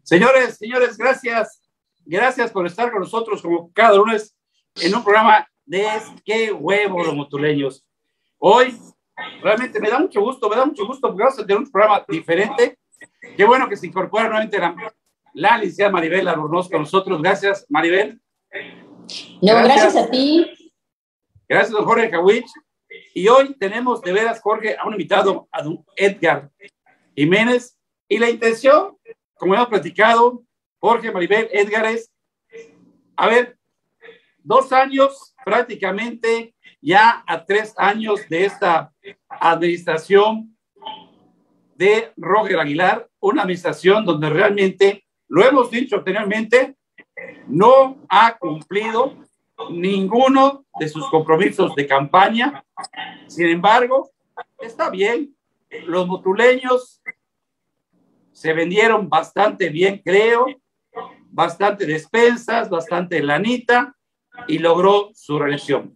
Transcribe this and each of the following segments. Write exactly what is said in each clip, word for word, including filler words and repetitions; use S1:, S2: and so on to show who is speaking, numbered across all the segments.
S1: Señores, señores, gracias. Gracias por estar con nosotros como cada lunes en un programa de Qué Huevo los Motuleños. Hoy realmente me da mucho gusto, me da mucho gusto porque vamos a tener un programa diferente. Qué bueno que se incorpora nuevamente la, la licenciada Maribel Albornoz con nosotros. Gracias, Maribel.
S2: No, gracias, gracias a ti.
S1: Gracias, don Jorge Kawich. Y hoy tenemos de veras, Jorge, a un invitado, a don Edgar Jiménez. Y la intención, como hemos platicado, Jorge, Maribel, Edgar, es, a ver, dos años prácticamente, ya a tres años de esta administración de Roger Aguilar, una administración donde realmente, lo hemos dicho anteriormente, no ha cumplido ninguno de sus compromisos de campaña. Sin embargo, está bien, los motuleños se vendieron bastante bien, creo, bastante despensas, bastante lanita, y logró su reelección.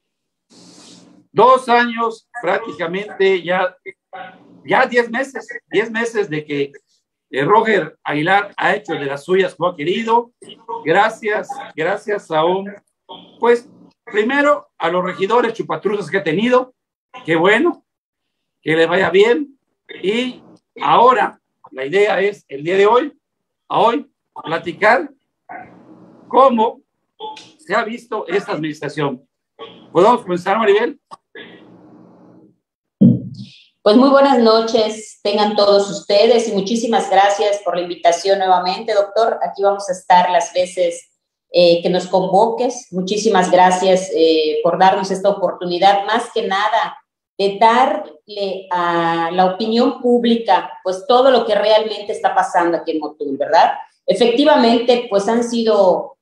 S1: Dos años prácticamente, ya, ya diez meses, diez meses de que eh, Roger Aguilar ha hecho de las suyas como ha querido, gracias, gracias a un, pues, primero a los regidores chupatruzas que ha tenido, qué bueno, que le vaya bien, y ahora la idea es, el día de hoy, a hoy, platicar cómo se ha visto esta administración. ¿Podemos comenzar, Maribel?
S2: Pues muy buenas noches, tengan todos ustedes y muchísimas gracias por la invitación nuevamente, doctor. Aquí vamos a estar las veces eh, que nos convoques. Muchísimas gracias eh, por darnos esta oportunidad, más que nada, de darle a la opinión pública, pues todo lo que realmente está pasando aquí en Motul, ¿verdad? Efectivamente, pues han sido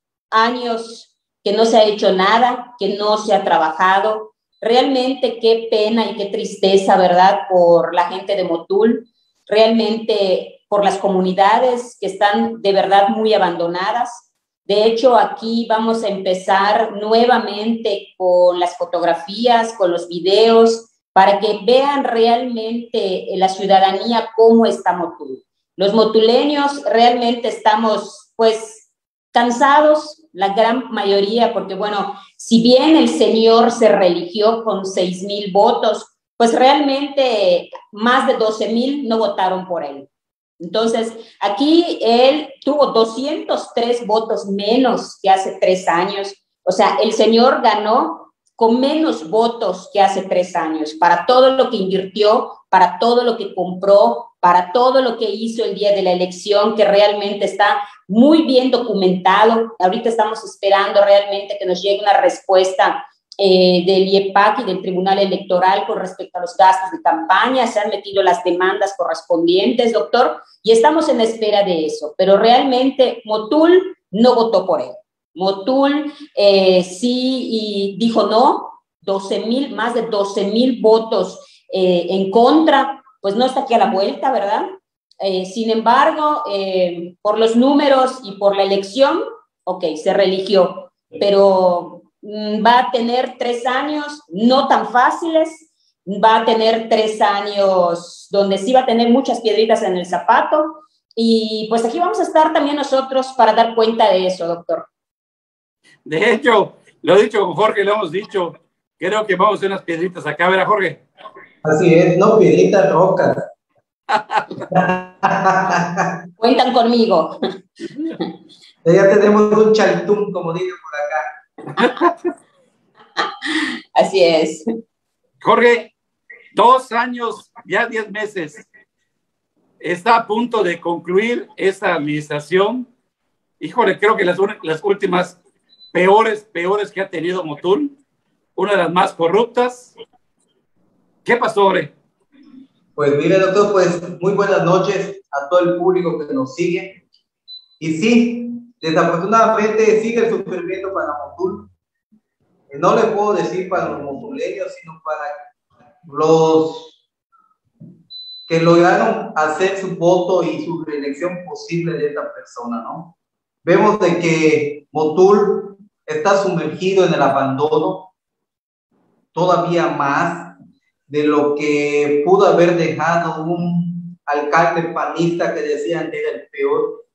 S2: años que no se ha hecho nada, que no se ha trabajado. Realmente qué pena y qué tristeza, ¿verdad? Por la gente de Motul, realmente por las comunidades que están de verdad muy abandonadas. De hecho, aquí vamos a empezar nuevamente con las fotografías, con los videos, para que vean realmente la ciudadanía cómo está Motul. Los motuleños realmente estamos, pues, cansados, la gran mayoría, porque, bueno, si bien el señor se reeligió con seis mil votos, pues realmente más de doce mil no votaron por él. Entonces, aquí él tuvo doscientos tres votos menos que hace tres años. O sea, el señor ganó con menos votos que hace tres años para todo lo que invirtió, para todo lo que compró, para todo lo que hizo el día de la elección, que realmente está muy bien documentado. Ahorita estamos esperando realmente que nos llegue una respuesta Eh, del I E P A C y del Tribunal Electoral con respecto a los gastos de campaña. Se han metido las demandas correspondientes, doctor, y estamos en espera de eso, pero realmente Motul no votó por él. Motul eh, sí y dijo no, doce mil, más de doce mil votos eh, en contra, pues no está aquí a la vuelta, ¿verdad? Eh, sin embargo, eh, por los números y por la elección, ok, se reeligió, pero va a tener tres años no tan fáciles, va a tener tres años donde sí va a tener muchas piedritas en el zapato, y pues aquí vamos a estar también nosotros para dar cuenta de eso, doctor.
S1: De hecho, lo he dicho con Jorge, lo hemos dicho, creo que vamos a hacer unas piedritas acá, ¿verdad, Jorge?
S3: Así es, no piedritas, rocas.
S2: Cuentan conmigo.
S3: Ya tenemos un chaltún, como dicen por acá.
S2: Así es.
S1: Jorge, dos años, ya diez meses, está a punto de concluir esta administración. Híjole, creo que las, las últimas peores, peores que ha tenido Motul, una de las más corruptas. ¿Qué pasó, Jorge?
S3: Pues mire, doctor, pues muy buenas noches a todo el público que nos sigue. Y sí, desafortunadamente sigue el sufrimiento para Motul. No le puedo decir para los motuleños, sino para los que lograron hacer su voto y su reelección posible de esta persona, ¿no? Vemos de que Motul está sumergido en el abandono, todavía más de lo que pudo haber dejado un alcalde panista que decían que era el peor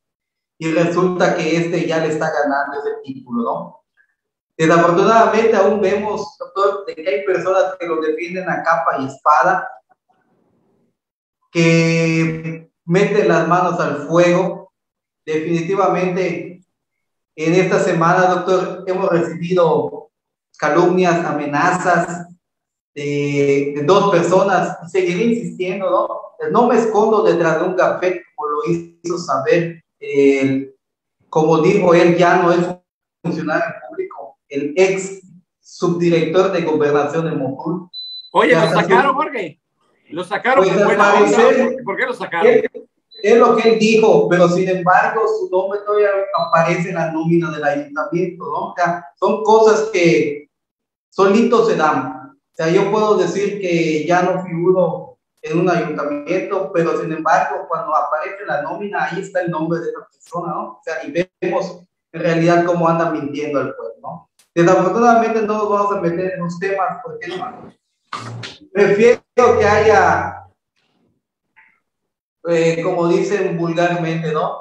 S3: y resulta que este ya le está ganando ese título, ¿no? Desafortunadamente aún vemos, doctor, de que hay personas que lo defienden a capa y espada, que meten las manos al fuego. Definitivamente en esta semana, doctor, hemos recibido calumnias, amenazas de, de dos personas, y seguiré insistiendo, ¿no? No me escondo detrás de un café, como lo hizo saber, eh, como dijo él, ya no es funcionario público, el ex subdirector de Gobernación de Motul.
S1: Oye, ¿lo sacaron, Jorge? ¿Lo sacaron?
S3: Pues,
S1: Por buena onda. ¿Por qué lo sacaron?
S3: Es, es lo que él dijo, pero sin embargo su nombre todavía aparece en la nómina del ayuntamiento, ¿no? O sea, son cosas que solitos se dan. O sea, yo puedo decir que ya no figuro en un ayuntamiento, pero sin embargo, cuando aparece la nómina, ahí está el nombre de esa persona, ¿no? O sea, y vemos en realidad cómo andan mintiendo al pueblo, ¿no? Desafortunadamente no nos vamos a meter en los temas, porque no, prefiero que haya, eh, como dicen vulgarmente, ¿no?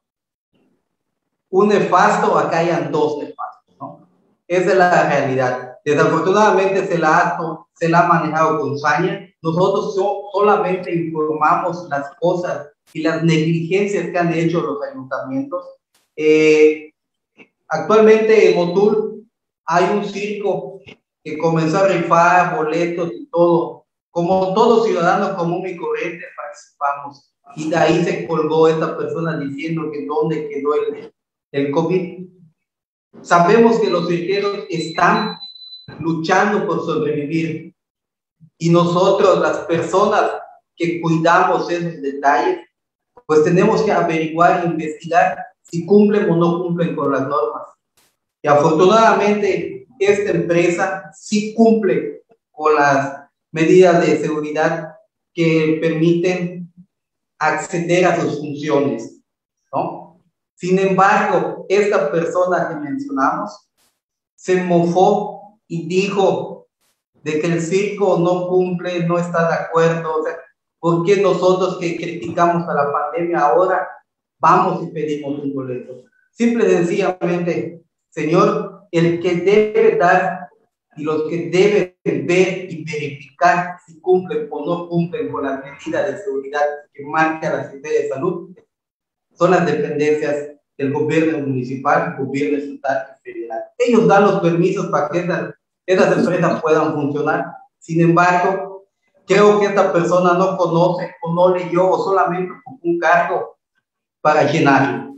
S3: Un nefasto, acá hayan dos nefastos, ¿no? Esa es la realidad. Desafortunadamente se la ha, se la ha manejado con saña. Nosotros so, solamente informamos las cosas y las negligencias que han hecho los ayuntamientos. Eh, actualmente en Motul hay un circo que comenzó a rifar boletos y todo. Como todo ciudadano común y corriente participamos. Y de ahí se colgó esta persona diciendo que dónde quedó el, el COVID. Sabemos que los cirqueros están luchando por sobrevivir, y nosotros, las personas que cuidamos esos detalles, pues tenemos que averiguar e investigar si cumplen o no cumplen con las normas. Y afortunadamente esta empresa sí cumple con las medidas de seguridad que permiten acceder a sus funciones, ¿no? Sin embargo, esta persona que mencionamos se mofó y dijo de que el circo no cumple, no está de acuerdo. O sea, ¿por qué nosotros que criticamos a la pandemia ahora vamos y pedimos un boleto? Simple y sencillamente, señor, el que debe dar y los que deben ver y verificar si cumplen o no cumplen con las medidas de seguridad que marca la Secretaría de Salud son las dependencias del gobierno municipal, el gobierno estatal y federal. Ellos dan los permisos para que esas, esas empresas puedan funcionar. Sin embargo, creo que esta persona no conoce o no leyó o solamente ocupó un cargo para llenarlo.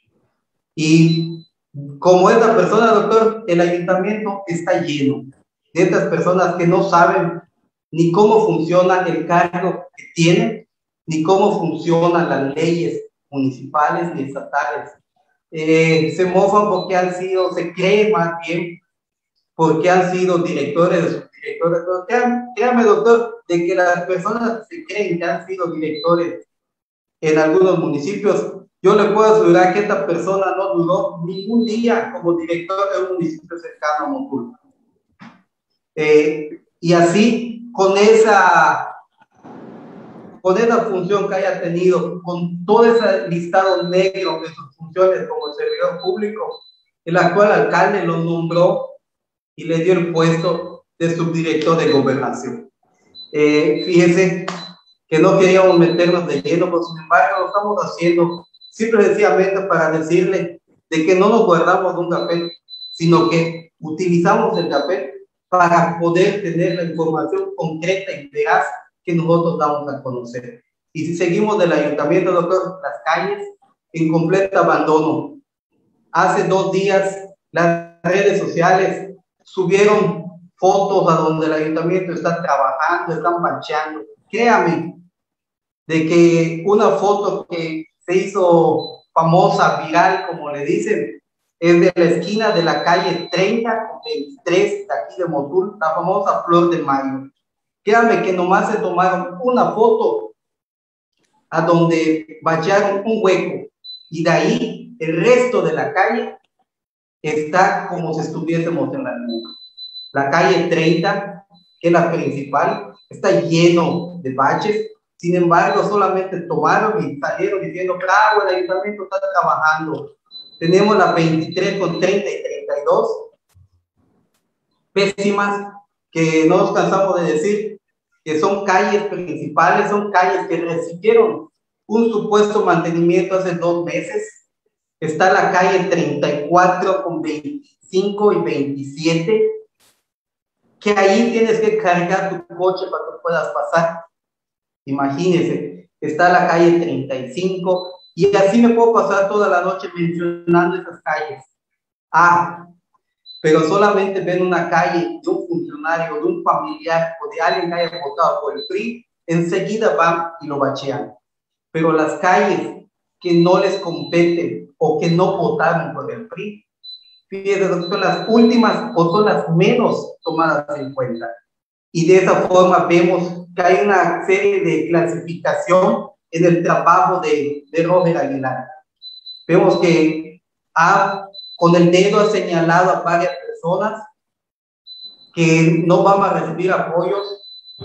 S3: Y como esta persona, doctor, el ayuntamiento está lleno de estas personas que no saben ni cómo funciona el cargo que tienen, ni cómo funcionan las leyes municipales ni estatales. Eh, se mofan porque han sido, se cree más bien, porque han sido directores, subdirectores. Pero créame, créame, doctor, de que las personas se creen que han sido directores en algunos municipios, yo le puedo asegurar que esta persona no duró ningún día como director de un municipio cercano a Motul. Eh, y así, con esa con esa función que haya tenido, con todo ese listado negro de sus funciones como servidor público, el actual alcalde lo nombró y le dio el puesto de subdirector de gobernación. Eh, fíjense que no queríamos meternos de lleno, pero sin embargo lo estamos haciendo simple y sencillamente para decirle de que no nos guardamos de un café, sino que utilizamos el café para poder tener la información concreta y veraz que nosotros damos a conocer. Y si seguimos del ayuntamiento, doctor, las calles en completo abandono. Hace dos días las redes sociales subieron fotos a donde el ayuntamiento está trabajando, están manchando. Créame de que una foto que se hizo famosa, viral, como le dicen, es de la esquina de la calle treinta con veintitrés de aquí de Motul, la famosa Flor de Mayo. Créanme que nomás se tomaron una foto a donde vaciaron un hueco y de ahí el resto de la calle está como si estuviésemos en la luna. La calle treinta, que es la principal, está lleno de baches. Sin embargo, solamente tomaron y salieron diciendo, claro, el ayuntamiento está trabajando. Tenemos las veintitrés con treinta y treinta y dos pésimas, que no nos cansamos de decir que son calles principales, son calles que recibieron un supuesto mantenimiento hace dos meses. Está la calle treinta y cuatro con veinticinco y veintisiete, que ahí tienes que cargar tu coche para que puedas pasar. Imagínense, está la calle treinta y cinco, y así me puedo pasar toda la noche mencionando esas calles. Ah, pero solamente ven una calle de un funcionario, de un familiar o de alguien que haya votado por el P R I, enseguida van y lo bachean. Pero las calles que no les competen o que no votaron por el P R I, fíjense, son las últimas o son las menos tomadas en cuenta. Y de esa forma vemos que hay una serie de clasificación en el trabajo de, de Roger Aguilar. Vemos que ha, con el dedo ha señalado a varias personas que no van a recibir apoyos,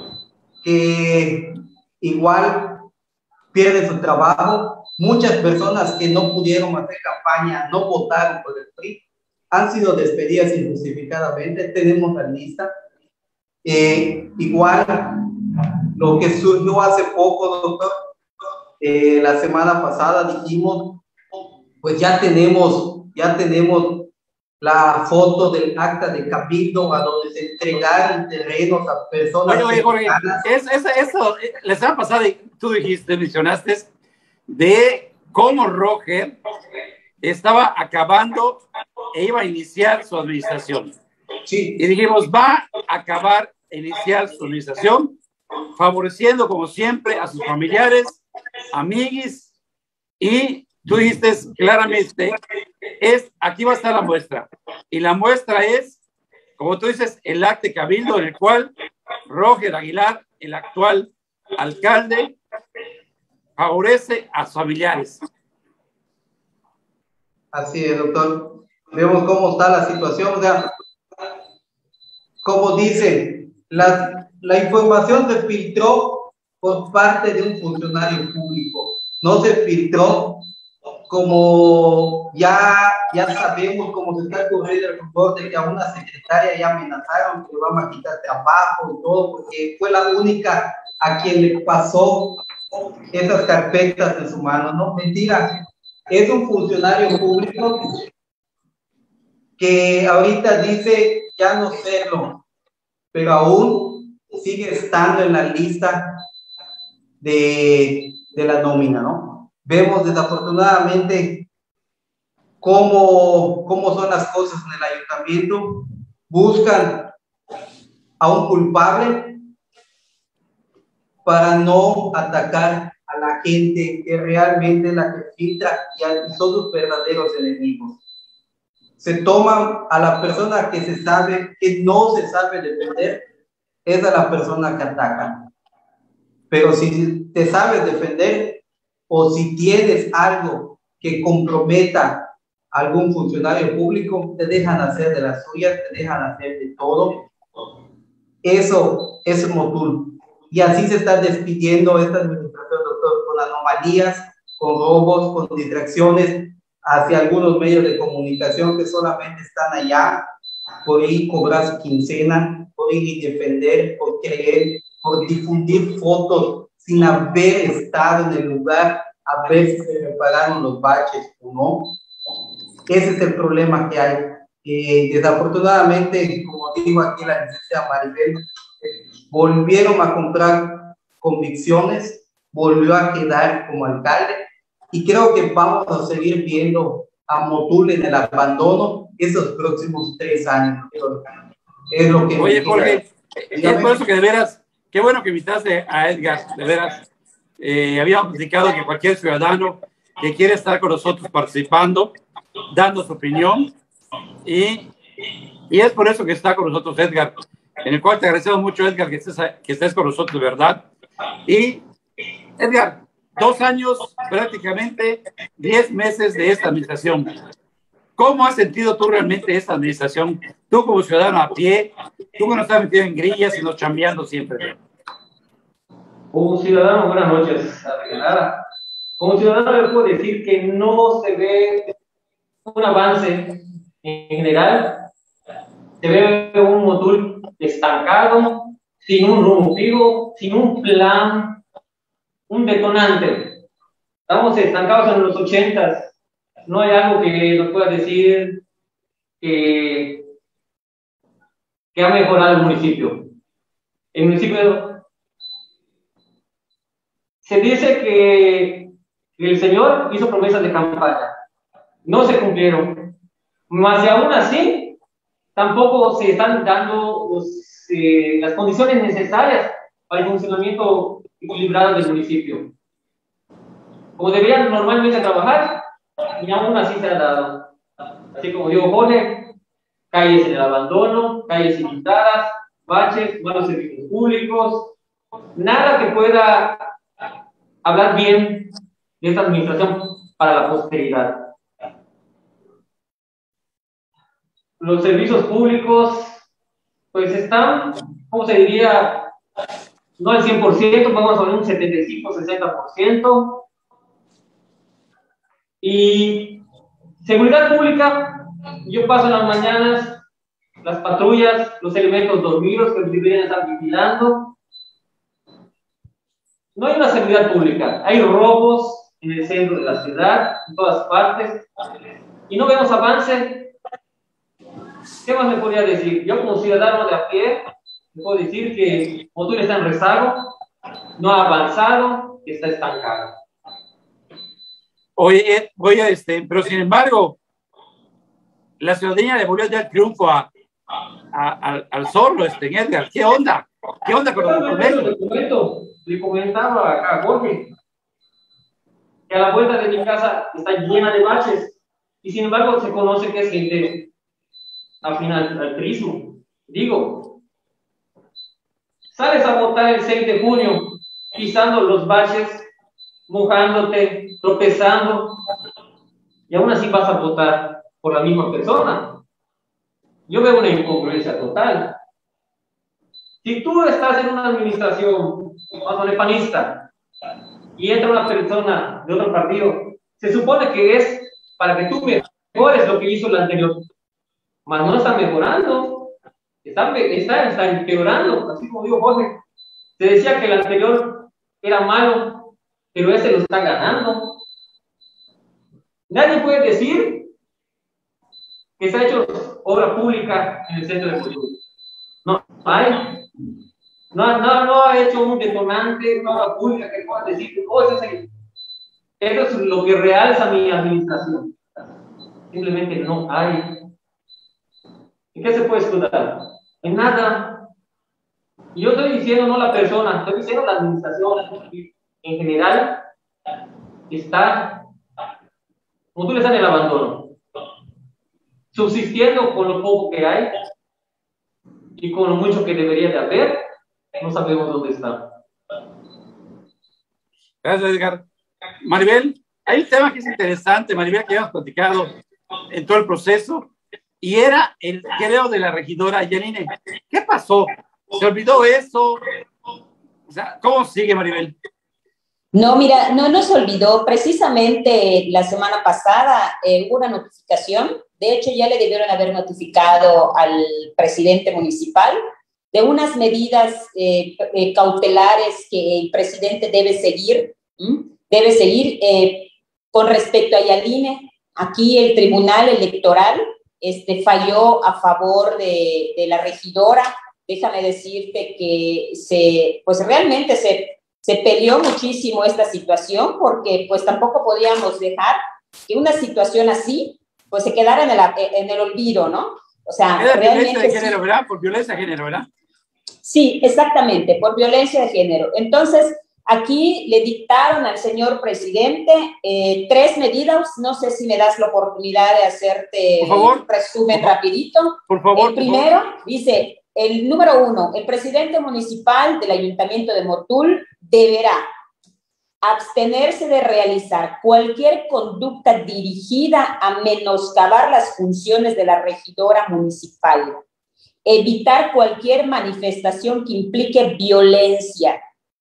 S3: que igual pierden su trabajo. Muchas personas que no pudieron hacer campaña, no votaron por el P R I, han sido despedidas injustificadamente. Tenemos la lista. Eh, igual, lo que surgió hace poco, doctor, eh, la semana pasada dijimos, pues ya tenemos, ya tenemos la foto del acta de cabildo a donde se entregaron terrenos a personas.
S1: Oye, oye, Jorge, es, es, eso, la semana pasada tú dijiste, mencionaste de cómo Roger estaba acabando e iba a iniciar su administración.
S3: Sí.
S1: Y dijimos, va a acabar, iniciar su administración, favoreciendo como siempre a sus familiares, amiguis, y tú dijiste claramente, es, aquí va a estar la muestra. Y la muestra es, como tú dices, el acta de cabildo en el cual Roger Aguilar, el actual alcalde, favorece a sus familiares.
S3: Así es, doctor. Vemos cómo está la situación. O sea, como dice, la, la información se filtró por parte de un funcionario público. No se filtró como ya, ya sabemos cómo se está corriendo el rumor de que a una secretaria ya amenazaron que le van a quitar trabajo y todo, porque fue la única a quien le pasó esas carpetas en su mano. No, mentira. Es un funcionario público que ahorita dice ya no serlo, pero aún sigue estando en la lista de, de la nómina, ¿no? Vemos desafortunadamente cómo, cómo son las cosas en el ayuntamiento. Buscan a un culpable para no atacar a la gente que realmente es la que filtra y son sus verdaderos enemigos. Se toman a la persona que se sabe, que no se sabe defender, es a la persona que atacan. Pero si te sabes defender o si tienes algo que comprometa a algún funcionario público, te dejan hacer de las suyas, te dejan hacer de todo. Eso es Motul. Y así se está despidiendo esta administración, doctor, con anomalías, con robos, con distracciones hacia algunos medios de comunicación que solamente están allá por ir cobrar su quincena, por ir y defender, por creer, por difundir fotos sin haber estado en el lugar a ver si se repararon los baches o no. Ese es el problema que hay. Eh, desafortunadamente, como digo aquí la licenciada Maribel, volvieron a comprar convicciones, volvió a quedar como alcalde, y creo que vamos a seguir viendo a Motul en el abandono esos próximos tres años. Es lo que...
S1: Oye, Jorge, es por eso que de veras, qué bueno que invitaste a Edgar, de veras. Eh, habíamos platicado que cualquier ciudadano que quiere estar con nosotros participando, dando su opinión, y, y es por eso que está con nosotros Edgar, en el cual te agradecemos mucho, Edgar, que estés, que estés con nosotros, de verdad. Y, Edgar, dos años, prácticamente diez meses de esta administración. ¿Cómo has sentido tú realmente esta administración? Tú como ciudadano a pie, tú que no estás metido en grillas, sino chambeando siempre.
S4: Como ciudadano, buenas noches, Adriana. Como ciudadano le puedo decir que no se ve un avance en general. Se ve un Motul estancado, sin un rumbo fijo, sin un plan, un detonante. Estamos estancados en los ochentas. No hay algo que nos pueda decir que, que ha mejorado el municipio. El municipio se dice que el señor hizo promesas de campaña. No se cumplieron. Más y aún así, tampoco se están dando los, eh, las condiciones necesarias para el funcionamiento equilibrado del municipio. Como deberían normalmente trabajar, y aún así se ha dado. Así como digo, Jorge, calles en el abandono, calles inundadas, baches, malos servicios públicos, nada que pueda hablar bien de esta administración para la posteridad. Los servicios públicos, pues están, ¿cómo se diría? No al cien por ciento, vamos a hablar un setenta y cinco, sesenta por ciento. Y seguridad pública, yo paso en las mañanas, las patrullas, los elementos dormidos que deberían estar vigilando. No hay una seguridad pública, hay robos en el centro de la ciudad, en todas partes, y no vemos avance. ¿Qué más me podría decir? Yo como ciudadano de a pie, me puedo decir que Motul está en rezago, no ha avanzado, está estancado.
S1: Oye, oye, este, pero sin embargo, la ciudadanía le volvió a dar el triunfo a, a, al, al zorro, este, Edgar. ¿Qué onda? ¿Qué onda con los
S4: documentos? Le comentaba acá a Jorge que a la vuelta de mi casa está llena de baches y sin embargo se conoce que es gente afín al, al turismo. Digo, sales a votar el seis de junio pisando los baches, mojándote, tropezando, y aún así vas a votar por la misma persona. Yo veo una incongruencia total. Si tú estás en una administración más panista y entra una persona de otro partido, se supone que es para que tú mejores lo que hizo el anterior, mas no está mejorando, está, está, está empeorando. Así como dijo Jorge, se decía que el anterior era malo, pero ese lo está ganando. Nadie puede decir que se ha hecho obra pública en el centro de Motul. No hay. No, no, no ha hecho un detonante, una obra pública que pueda decir, oh, eso es, eso es lo que realza mi administración. Simplemente no hay. ¿En qué se puede escudar? En nada. Y yo estoy diciendo no la persona, estoy diciendo la administración en general está, como tú le estás en el abandono, subsistiendo con lo poco que hay y con lo mucho que debería de haber, no sabemos dónde está.
S1: Gracias, Edgar. Maribel, hay un tema que es interesante, Maribel, que hemos platicado en todo el proceso, y era el creo de la regidora Yanine. ¿Qué pasó? ¿Se olvidó eso? O sea, ¿cómo sigue, Maribel?
S2: No, mira, no nos olvidó. Precisamente la semana pasada eh, hubo una notificación. De hecho, ya le debieron haber notificado al presidente municipal de unas medidas eh, eh, cautelares que el presidente debe seguir, ¿m? debe seguir eh, con respecto a Yanine. Aquí el Tribunal Electoral este, falló a favor de, de la regidora. Déjame decirte que se, pues realmente se Se peleó muchísimo esta situación porque pues tampoco podíamos dejar que una situación así pues se quedara en el, en el olvido, ¿no? O sea,
S1: era
S2: realmente
S1: violencia de género,
S2: sí.
S1: ¿verdad? Por violencia de género, ¿verdad?
S2: Sí, exactamente, por violencia de género. Entonces, aquí le dictaron al señor presidente eh, tres medidas. No sé si me das la oportunidad de hacerte
S1: por favor,
S2: un resumen
S1: por
S2: rapidito.
S1: Por favor.
S2: El primero
S1: por favor.
S2: dice... El número uno, el presidente municipal del Ayuntamiento de Motul deberá abstenerse de realizar cualquier conducta dirigida a menoscabar las funciones de la regidora municipal, evitar cualquier manifestación que implique violencia,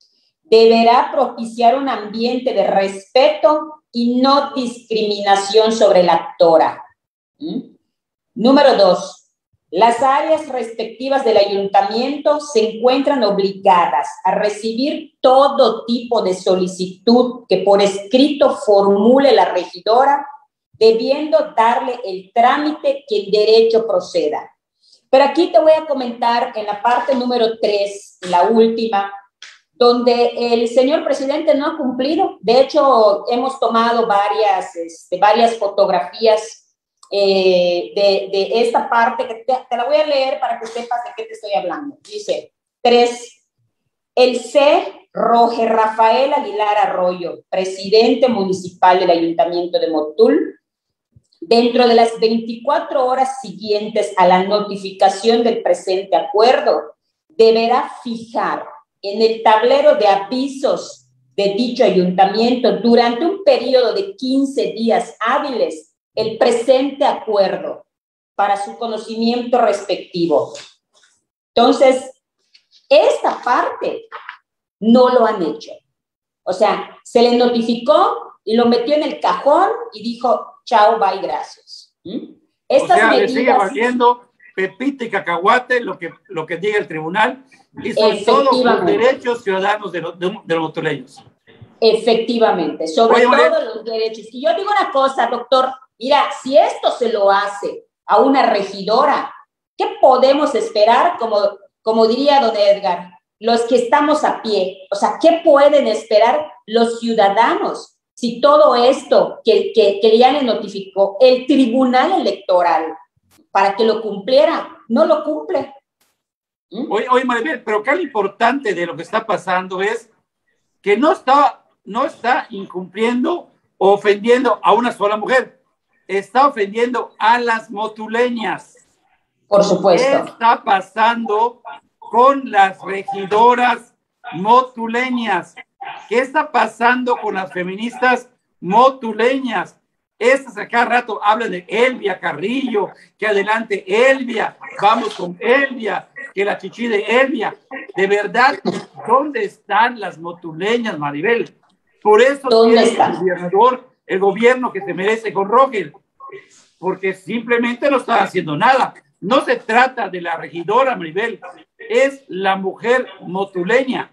S2: deberá propiciar un ambiente de respeto y no discriminación sobre la actora. ¿Mm? Número dos. Las áreas respectivas del ayuntamiento se encuentran obligadas a recibir todo tipo de solicitud que por escrito formule la regidora, debiendo darle el trámite que el derecho proceda. Pero aquí te voy a comentar en la parte número tres, la última, donde el señor presidente no ha cumplido. De hecho, hemos tomado varias, este, varias fotografías Eh, de, de esta parte, que te, te la voy a leer para que sepas de qué te estoy hablando. Dice, tres, el C. Roger Rafael Aguilar Arroyo, presidente municipal del Ayuntamiento de Motul, dentro de las veinticuatro horas siguientes a la notificación del presente acuerdo, deberá fijar en el tablero de avisos de dicho ayuntamiento durante un periodo de quince días hábiles el presente acuerdo para su conocimiento respectivo. Entonces, esta parte no lo han hecho. O sea, se le notificó y lo metió en el cajón y dijo, chao, bye, gracias. ¿Mm? Estas
S1: o sea,
S2: medidas,
S1: le sigue valiendo pepita y cacahuate lo que, lo que diga el tribunal y sobre todo los derechos ciudadanos de los, de, de los motuleños.
S2: Efectivamente, sobre
S1: Oye,
S2: todo los derechos. Y yo digo una cosa, doctor, mira, si esto se lo hace a una regidora, ¿qué podemos esperar? Como, como diría don Edgar, los que estamos a pie. O sea, ¿qué pueden esperar los ciudadanos si todo esto que, que, que ya le notificó el Tribunal Electoral para que lo cumpliera, no lo cumple? ¿Mm?
S1: Oye, oye, Maribel, pero qué lo importante de lo que está pasando es que no está, no está incumpliendo o ofendiendo a una sola mujer. Está ofendiendo a las motuleñas.
S2: Por supuesto.
S1: ¿Qué está pasando con las regidoras motuleñas? ¿Qué está pasando con las feministas motuleñas? Estas a cada rato hablan de Elvia Carrillo, que adelante Elvia, vamos con Elvia, que la chichi de Elvia. De verdad, ¿dónde están las motuleñas, Maribel? Por eso tiene el gobernador, el gobierno que se merece con Roger, porque simplemente no está haciendo nada. No se trata de la regidora, Maribel, es la mujer motuleña.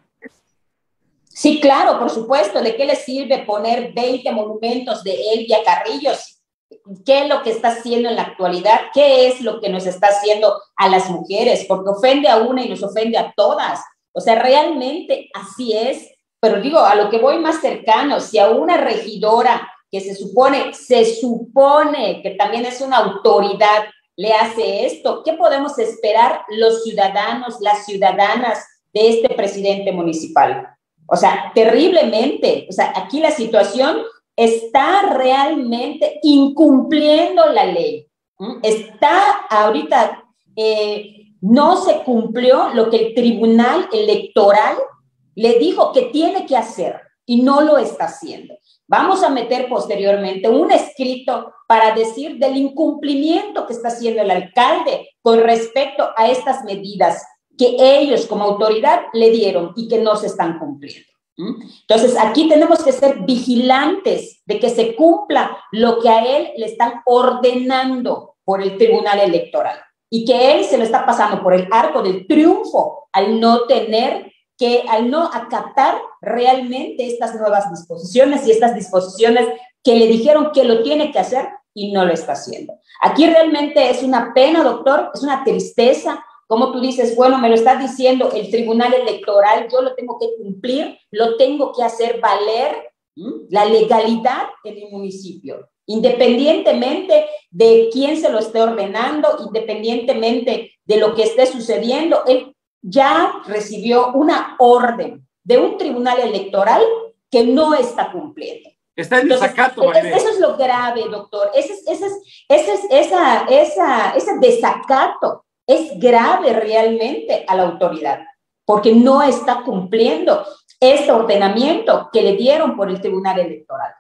S2: Sí, claro, por supuesto. ¿De qué le sirve poner veinte monumentos de Elvia Carrillo? ¿Qué es lo que está haciendo en la actualidad? ¿Qué es lo que nos está haciendo a las mujeres? Porque ofende a una y nos ofende a todas. O sea, realmente así es. Pero digo, a lo que voy más cercano, si a una regidora que se supone, se supone que también es una autoridad, le hace esto, ¿qué podemos esperar los ciudadanos, las ciudadanas de este presidente municipal? O sea, terriblemente. O sea, aquí la situación está realmente incumpliendo la ley. ¿Mm? Está ahorita, eh, no se cumplió lo que el Tribunal Electoral le dijo que tiene que hacer y no lo está haciendo. Vamos a meter posteriormente un escrito para decir del incumplimiento que está haciendo el alcalde con respecto a estas medidas que ellos como autoridad le dieron y que no se están cumpliendo. Entonces, aquí tenemos que ser vigilantes de que se cumpla lo que a él le están ordenando por el Tribunal Electoral y que él se lo está pasando por el arco del triunfo al no tener que, al no acatar realmente estas nuevas disposiciones y estas disposiciones que le dijeron que lo tiene que hacer y no lo está haciendo. Aquí realmente es una pena, doctor, es una tristeza. Como tú dices, bueno, me lo está diciendo el Tribunal Electoral, yo lo tengo que cumplir, lo tengo que hacer valer, ¿m? La legalidad en mi municipio, independientemente de quién se lo esté ordenando, independientemente de lo que esté sucediendo. Él ya recibió una orden de un Tribunal Electoral que no está cumpliendo.
S1: Está en desacato, Maribel.
S2: Eso es lo grave, doctor. Ese es, ese es, ese es, esa, esa, ese desacato es grave realmente a la autoridad, porque no está cumpliendo este ordenamiento que le dieron por el Tribunal Electoral.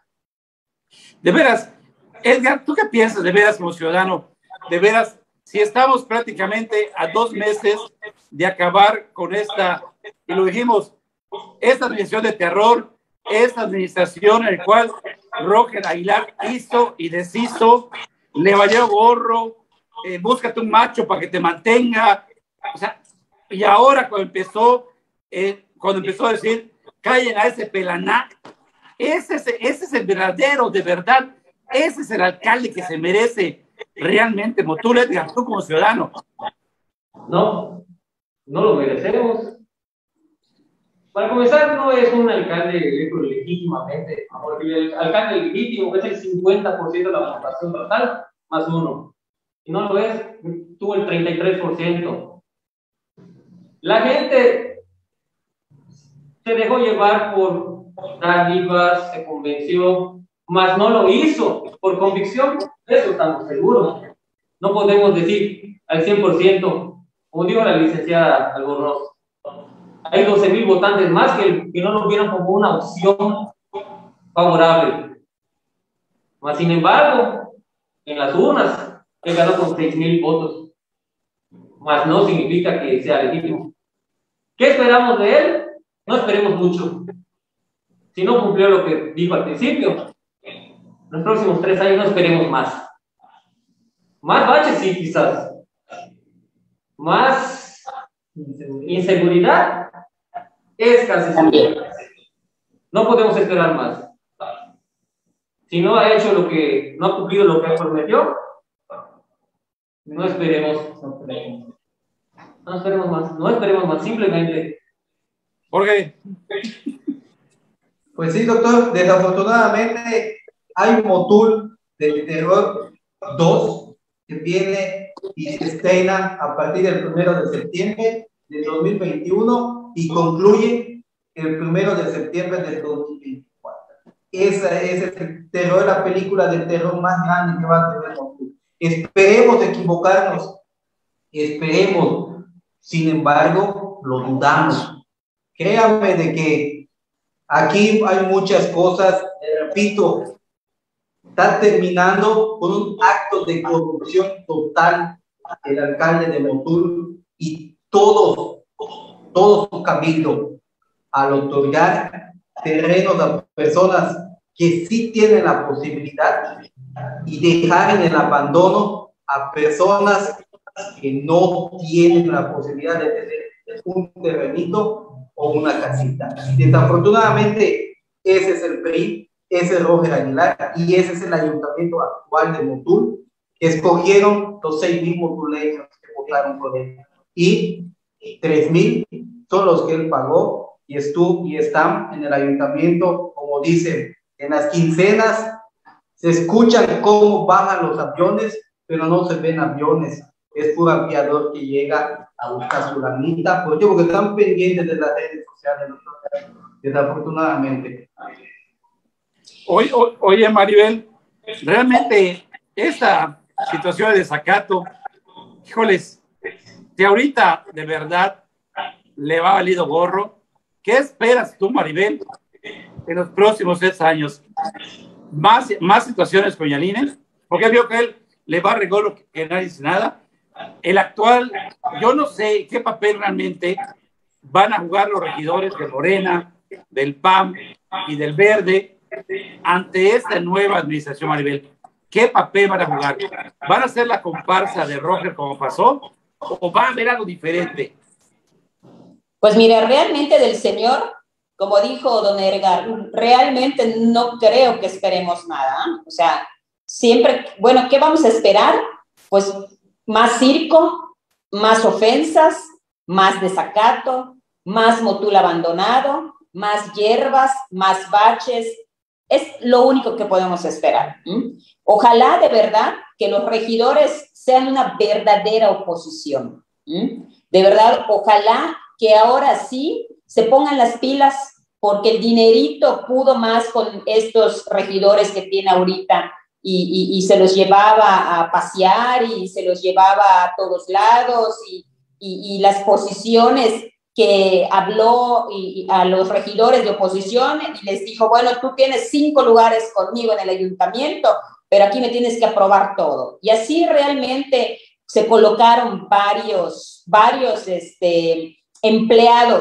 S1: De veras, Edgar, ¿tú qué piensas de veras como ciudadano? De veras, si estamos prácticamente a dos meses de acabar con esta, y lo dijimos, esta administración de terror, esta administración en la cual Roger Aguilar hizo y deshizo, le valió gorro, eh, búscate un macho para que te mantenga, o sea, y ahora cuando empezó, eh, cuando empezó a decir, callen a ese pelanac, ese, ese, ese es el verdadero, de verdad, ese es el alcalde que se merece realmente, Motul, Edgar, tú como ciudadano.
S4: No, no lo merecemos. Para comenzar, no es un alcalde electo legítimamente, porque el alcalde legítimo es el cincuenta por ciento de la votación total, más uno. Y no lo es, tuvo el treinta y tres por ciento. La gente se dejó llevar por dádivas, se convenció, mas no lo hizo por convicción, de eso estamos seguros. No podemos decir al cien por ciento, como dijo la licenciada Albornoz, hay doce mil votantes más que, que no lo vieron como una opción favorable. Mas, sin embargo, en las urnas, él ganó con seis mil votos. Mas no significa que sea legítimo. ¿Qué esperamos de él? No esperemos mucho. Si no cumplió lo que dijo al principio, en los próximos tres años no esperemos más. Más baches, sí, quizás. Más inseguridad, es casi seguro. No podemos esperar más. Si no ha hecho lo que, no ha cumplido lo que prometió, no esperemos. No esperemos, no esperemos más. No esperemos más, simplemente.
S1: Jorge.
S3: Pues sí, doctor, desafortunadamente hay un Motul del terror dos que viene y se estrena a partir del primero de septiembre del dos mil veintiuno y concluye el primero de septiembre del dos mil veinticuatro. Esa es el terror, la película de terror más grande que va a tener Motul. Esperemos equivocarnos, esperemos, sin embargo, lo dudamos. Créanme de que aquí hay muchas cosas, eh, repito, está terminando con un acto de corrupción total el alcalde de Motul y todo, todo su cabildo al otorgar terrenos a personas que sí tienen la posibilidad y dejar en el abandono a personas que no tienen la posibilidad de tener un terrenito o una casita. Desafortunadamente, ese es el P R I, ese es Roger Aguilar y ese es el ayuntamiento actual de Motul, que escogieron los seis mil motuleños que votaron por él. Y tres mil son los que él pagó y estuvo y están en el ayuntamiento, como dicen, en las quincenas se escuchan cómo bajan los aviones, pero no se ven aviones. Es puro aviador que llega a buscar su lanita, ¿por qué? Porque están pendientes de las redes sociales, desafortunadamente.
S1: Oye, oye, Maribel, realmente esta situación de desacato, híjoles, si ahorita de verdad le va valido gorro, ¿qué esperas tú, Maribel, en los próximos seis años? ¿Más, más situaciones con Yalines? Porque vio que él le va a regalo que nadie dice nada. El actual, yo no sé qué papel realmente van a jugar los regidores de Morena, del P A M y del Verde ante esta nueva administración, Maribel. ¿Qué papel van a jugar? ¿Van a ser la comparsa de Roger como pasó? ¿O va a haber algo diferente?
S2: Pues mira, realmente del señor, como dijo don Edgar, realmente no creo que esperemos nada. ¿eh? O sea, siempre, bueno, ¿qué vamos a esperar? Pues más circo, más ofensas, más desacato, más Motul abandonado, más hierbas, más baches. Es lo único que podemos esperar. ¿Mm? Ojalá de verdad que los regidores sean una verdadera oposición. ¿Mm? De verdad, ojalá que ahora sí se pongan las pilas, porque el dinerito pudo más con estos regidores que tiene ahorita. Y, y, y se los llevaba a pasear y se los llevaba a todos lados y, y, y las posiciones que habló y, y a los regidores de oposición y les dijo, bueno, tú tienes cinco lugares conmigo en el ayuntamiento, pero aquí me tienes que aprobar todo. Y así realmente se colocaron varios, varios este, empleados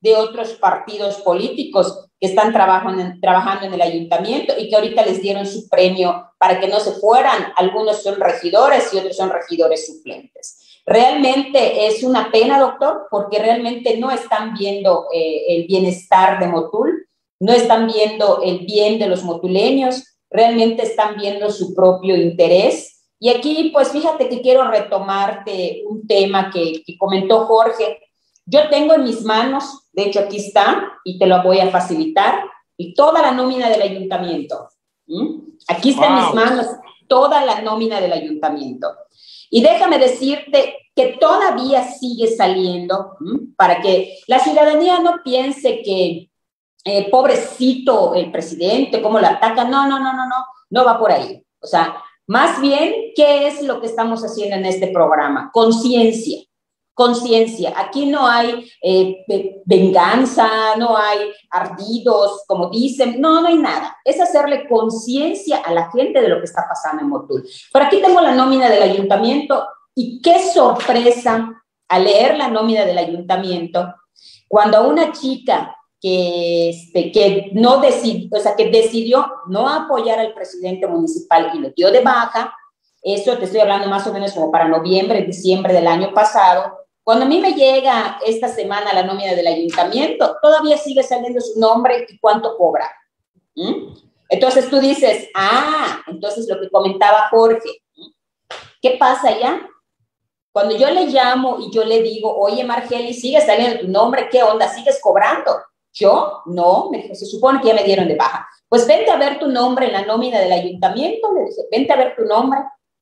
S2: de otros partidos políticos que están trabajando en, trabajando en el ayuntamiento y que ahorita les dieron su premio para que no se fueran. Algunos son regidores y otros son regidores suplentes. Realmente es una pena, doctor, porque realmente no están viendo eh, el bienestar de Motul, no están viendo el bien de los motuleños, realmente están viendo su propio interés. Y aquí, pues fíjate que quiero retomarte un tema que, que comentó Jorge. Yo tengo en mis manos, de hecho aquí está, y te lo voy a facilitar, y toda la nómina del ayuntamiento. ¿Mm? Aquí está wow. en mis manos toda la nómina del ayuntamiento. Y déjame decirte que todavía sigue saliendo, ¿m? Para que la ciudadanía no piense que eh, pobrecito el presidente, cómo lo ataca. No, no, no, no, no, no va por ahí. O sea, más bien, ¿qué es lo que estamos haciendo en este programa? Conciencia, conciencia. Aquí no hay eh, venganza, no hay ardidos, como dicen. No, no hay nada. Es hacerle conciencia a la gente de lo que está pasando en Motul. Por aquí tengo la nómina del ayuntamiento. Y qué sorpresa al leer la nómina del ayuntamiento, cuando a una chica que, este, que, no decidió, o sea, que decidió no apoyar al presidente municipal y lo dio de baja, eso te estoy hablando más o menos como para noviembre, diciembre del año pasado, cuando a mí me llega esta semana la nómina del ayuntamiento, todavía sigue saliendo su nombre y cuánto cobra. ¿Mm? Entonces tú dices, ah, entonces lo que comentaba Jorge, ¿qué pasa allá? Cuando yo le llamo y yo le digo, oye, Margeli, sigue saliendo tu nombre, ¿qué onda? ¿Sigues cobrando? Yo, no, me dijo, se supone que ya me dieron de baja. Pues vente a ver tu nombre en la nómina del ayuntamiento, le dije, vente a ver tu nombre.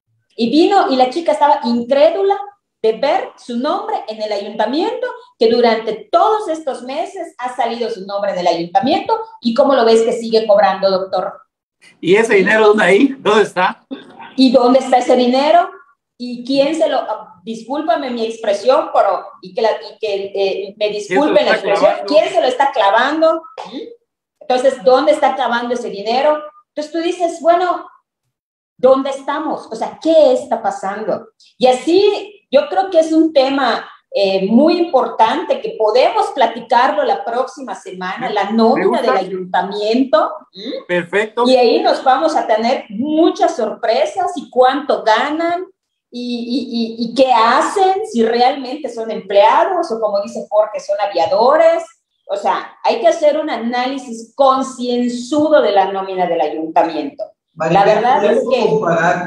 S2: Y vino y la chica estaba incrédula de ver su nombre en el ayuntamiento, que durante todos estos meses ha salido su nombre del ayuntamiento. ¿Y cómo lo ves que sigue cobrando, doctor?
S1: ¿Y ese dinero dónde ahí? ¿Dónde está?
S2: ¿Y dónde está ese dinero? ¿Y quién se lo, discúlpame mi expresión, pero, y que, la, y que eh, me disculpen la expresión, ¿quién se lo está clavando? Entonces, ¿dónde está clavando ese dinero? Entonces tú dices, bueno, ¿dónde estamos? O sea, ¿qué está pasando? Y así, yo creo que es un tema eh, muy importante que podemos platicarlo la próxima semana, la nómina del ayuntamiento.
S1: Perfecto.
S2: Y ahí nos vamos a tener muchas sorpresas y cuánto ganan. Y, y, y, y qué hacen, si realmente son empleados o como dice Jorge, son aviadores. O sea, hay que hacer un análisis concienzudo de la nómina del ayuntamiento. Vale, la verdad es que...
S3: Comparar,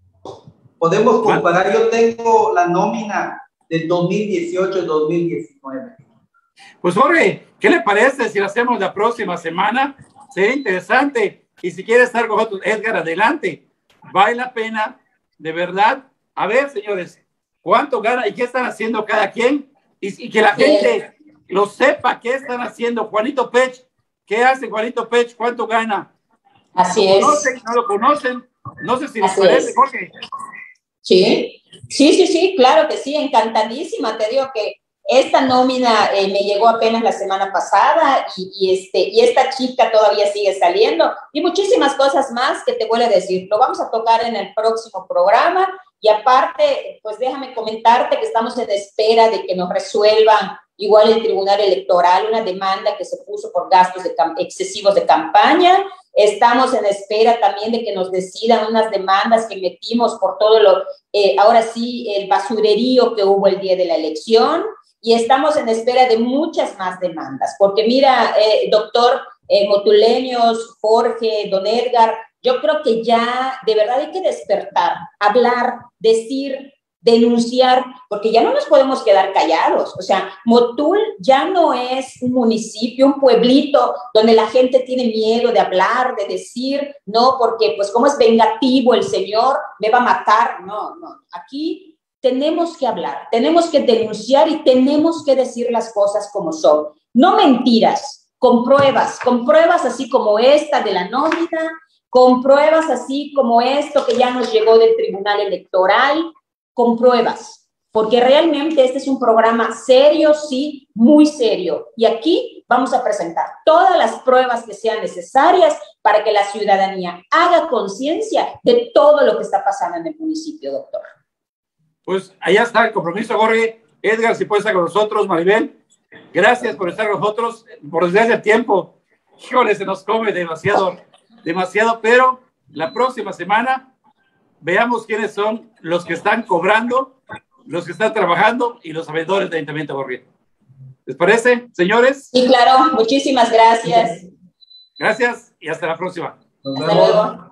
S3: podemos comparar, yo tengo la nómina del dos mil dieciocho dos mil diecinueve.
S1: Pues Jorge, ¿qué le parece si lo hacemos la próxima semana? Sería interesante. Y si quiere estar con nosotros, Edgar, adelante. Vale la pena, de verdad. A ver, señores, ¿cuánto gana y qué están haciendo cada quien? Y, y que la gente lo sepa qué están haciendo. Juanito Pech, ¿qué hace Juanito Pech? ¿Cuánto gana?
S2: Así
S1: ¿Lo
S2: es.
S1: conocen? ¿No lo conocen? No sé si les
S2: Así
S1: parece,
S2: es.
S1: Jorge.
S2: Sí, sí, sí, sí, claro que sí, encantadísima. Te digo que esta nómina eh, me llegó apenas la semana pasada y, y, este, y esta chica todavía sigue saliendo y muchísimas cosas más que te voy a decir. Lo vamos a tocar en el próximo programa. Y aparte, pues déjame comentarte que estamos en espera de que nos resuelvan igual el Tribunal Electoral, una demanda que se puso por gastos de excesivos de campaña. Estamos en espera también de que nos decidan unas demandas que metimos por todo lo, eh, ahora sí, el basurerío que hubo el día de la elección. Y estamos en espera de muchas más demandas, porque mira, eh, doctor, eh, motuleños, Jorge, don Edgar, yo creo que ya de verdad hay que despertar, hablar, decir, denunciar, porque ya no nos podemos quedar callados. O sea, Motul ya no es un municipio, un pueblito donde la gente tiene miedo de hablar, de decir, no, porque pues como es vengativo el señor, me va a matar. No, no, aquí tenemos que hablar, tenemos que denunciar y tenemos que decir las cosas como son. No mentiras, con pruebas, con pruebas así como esta de la nómina, con pruebas así como esto que ya nos llegó del Tribunal Electoral, con pruebas, porque realmente este es un programa serio, sí, muy serio. Y aquí vamos a presentar todas las pruebas que sean necesarias para que la ciudadanía haga conciencia de todo lo que está pasando en el municipio, doctor.
S1: Pues allá está el compromiso, Jorge. Edgar, si puede estar con nosotros, Maribel. Gracias por estar con nosotros. Por desgracia el tiempo, híjole, se nos come demasiado, demasiado, pero la próxima semana veamos quiénes son los que están cobrando, los que están trabajando y los sabedores del Ayuntamiento de Jorge. ¿Les parece, señores?
S2: Sí, claro. Muchísimas gracias.
S1: Gracias y hasta la próxima.
S3: Nos
S2: Hasta
S3: vemos.
S2: luego.